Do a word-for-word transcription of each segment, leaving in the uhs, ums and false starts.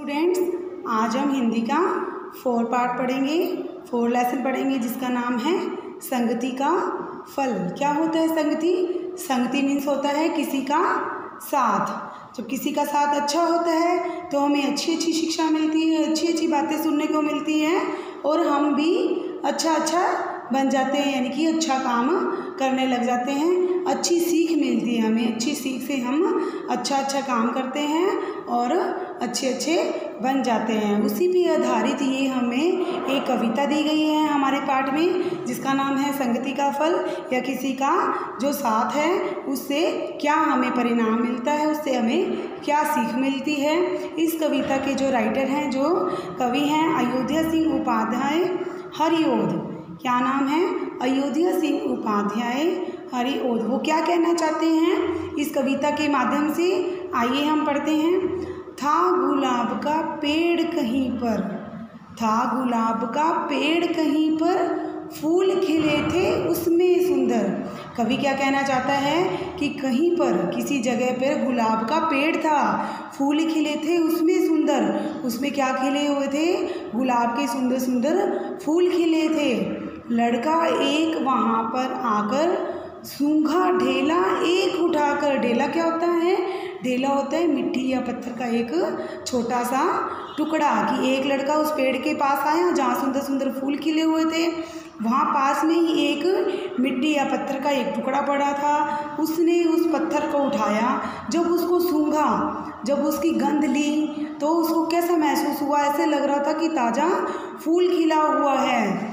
Students, आज हम हिंदी का फोर पार्ट पढ़ेंगे, फोर लेसन पढ़ेंगे जिसका नाम है संगति का फल। क्या होता है संगति? संगति मीन्स होता है किसी का साथ। जब किसी का साथ अच्छा होता है तो हमें अच्छी अच्छी शिक्षा मिलती है, अच्छी अच्छी बातें सुनने को मिलती हैं और हम भी अच्छा अच्छा बन जाते हैं, यानी कि अच्छा काम करने लग जाते हैं। अच्छी सीख मिलती है हमें, अच्छी सीख से हम अच्छा अच्छा काम करते हैं और अच्छे अच्छे बन जाते हैं। उसी पे आधारित ये हमें एक कविता दी गई है हमारे पाठ में जिसका नाम है संगति का फल, या किसी का जो साथ है उससे क्या हमें परिणाम मिलता है, उससे हमें क्या सीख मिलती है। इस कविता के जो राइटर हैं, जो कवि हैं, अयोध्या सिंह उपाध्याय हरिओध। क्या नाम है? अयोध्या सिंह उपाध्याय हरिओध। वो क्या कहना चाहते हैं इस कविता के माध्यम से? आइए हम पढ़ते हैं। था गुलाब का पेड़ कहीं पर, था गुलाब का पेड़ कहीं पर, फूल खिले थे उसमें सुंदर। कवि क्या कहना चाहता है कि कहीं पर किसी जगह पर गुलाब का पेड़ था, फूल खिले थे उसमें सुंदर। उसमें क्या खिले हुए थे? गुलाब के सुंदर सुंदर फूल खिले थे। लड़का एक वहाँ पर आकर सूंघा ढेला एक उठाकर। ढेला क्या होता है? ढेला होता है मिट्टी या पत्थर का एक छोटा सा टुकड़ा। कि एक लड़का उस पेड़ के पास आया जहाँ सुंदर सुंदर फूल खिले हुए थे, वहाँ पास में ही एक मिट्टी या पत्थर का एक टुकड़ा पड़ा था। उसने उस पत्थर को उठाया, जब उसको सूंघा, जब उसकी गंध ली तो उसको कैसा महसूस हुआ? ऐसे लग रहा था कि ताज़ा फूल खिला हुआ है।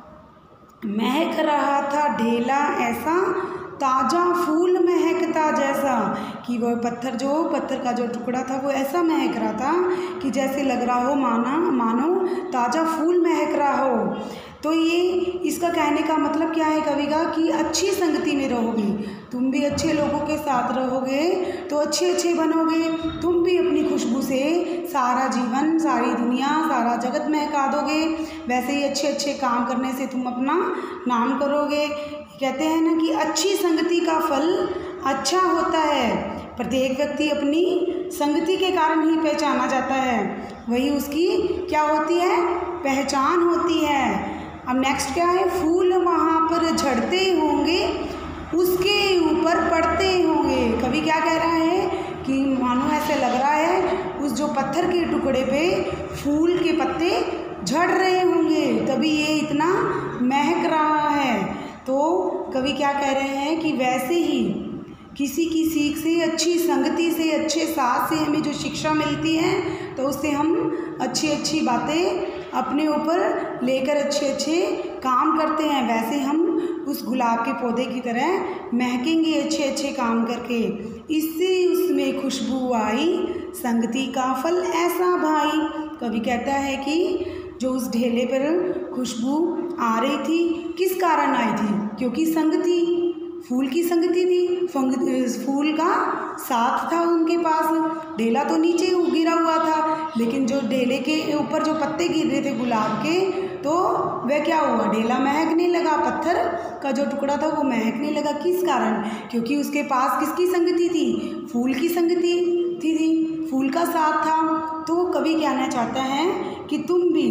महक रहा था ढेला ऐसा, ताज़ा फूल महकता जैसा। कि वह पत्थर, जो पत्थर का जो टुकड़ा था वो ऐसा महक रहा था कि जैसे लग रहा हो माना मानो ताज़ा फूल महक रहा हो। तो ये इसका कहने का मतलब क्या है कवि का? कि अच्छी संगति में रहोगे, तुम भी अच्छे लोगों के साथ रहोगे तो अच्छे अच्छे बनोगे। तुम भी अपनी खुशबू से सारा जीवन, सारी दुनिया, सारा जगत महका दोगे। वैसे ही अच्छे अच्छे काम करने से तुम अपना नाम करोगे। कहते हैं ना कि अच्छी संगति का फल अच्छा होता है। प्रत्येक व्यक्ति अपनी संगति के कारण ही पहचाना जाता है, वही उसकी क्या होती है? पहचान होती है। अब नेक्स्ट क्या है? फूल वहाँ पर झड़ते होंगे, उसके ऊपर पड़ते होंगे। कवि क्या कह रहा है कि मानो ऐसे लग रहा है उस जो पत्थर के टुकड़े पे फूल के पत्ते झड़ रहे होंगे, तभी ये इतना महक रहा है। तो कवि क्या कह रहे हैं कि वैसे ही किसी की सीख से, अच्छी संगति से, अच्छे साथ से हमें जो शिक्षा मिलती है तो उससे हम अच्छी अच्छी बातें अपने ऊपर लेकर अच्छे अच्छे काम करते हैं। वैसे हम उस गुलाब के पौधे की तरह महकेंगे अच्छे अच्छे काम करके। इससे उसमें खुशबू आई, संगति का फल ऐसा भाई। कवि कहता है कि जो उस ढेले पर खुशबू आ रही थी, किस कारण आई थी? क्योंकि संगति, फूल की संगति थी, फूल का साथ था उनके पास। ढेला तो नीचे गिरा हुआ था, लेकिन जो ढेले के ऊपर जो पत्ते गिर रहे थे गुलाब के, तो वह क्या हुआ? ढेला महकने लगा, पत्थर का जो टुकड़ा था वो महकने लगा। किस कारण? क्योंकि उसके पास किसकी संगति थी? फूल की संगति थी, थी फूल का साथ था। तो कवि कहना चाहता है कि तुम भी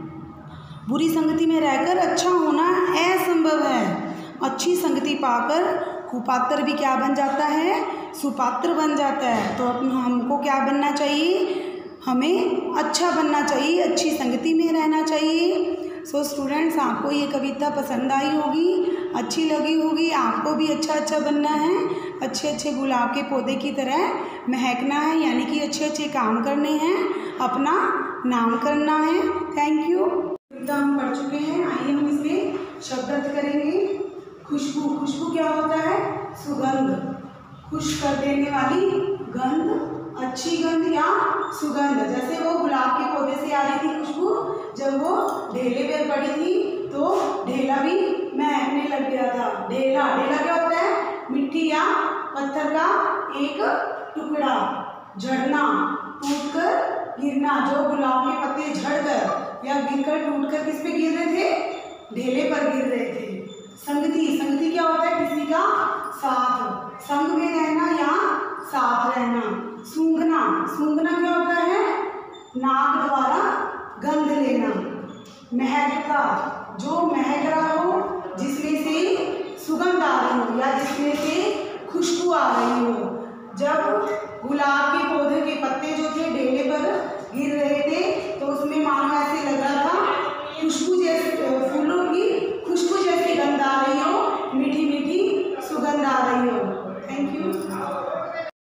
बुरी संगति में रहकर अच्छा होना असंभव है। अच्छी संगति पाकर कुपात्र भी क्या बन जाता है? सुपात्र बन जाता है। तो अब हमको क्या बनना चाहिए? हमें अच्छा बनना चाहिए, अच्छी संगति में रहना चाहिए। सो स्टूडेंट्स, आपको ये कविता पसंद आई होगी, अच्छी लगी होगी। आपको भी अच्छा अच्छा बनना है, अच्छे अच्छे गुलाब के पौधे की तरह महकना है, यानी कि अच्छे अच्छे काम करने हैं, अपना नाम करना है। Thank you. कविता हम पढ़ चुके हैं, आइए हम इसमें शब्द अर्थ करेंगे। खुशबू, खुशबू क्या होता है? सुगंध, खुश कर देने वाली गंध, अच्छी गंध या सुगंध। जैसे वो गुलाब के पौधे से आ रही थी खुशबू, जब वो ढेले पे पड़ी थी तो ढेला भी महकने लग गया था। ढेला, ढेला क्या होता है? मिट्टी या पत्थर का एक टुकड़ा। झड़ना, टूटकर गिरना, जो गुलाब के पत्ते झड़कर या गिरकर टूटकर किस पे गिर रहे थे? ढेले पर गिर रहे थे। संगति, संगति क्या होता है? किसी का साथ, संग में रहना या साथ रहना। सूंघना, सूंघना क्या होता है? नाक द्वारा गंध लेना। महक का, जो महक रहा हो, जिसमें से सुगंध आ रही हो या जिसमें से खुशबू आ रही हो। जब गुलाब के पौधे के पत्ते जो थे डेले पर गिर रहे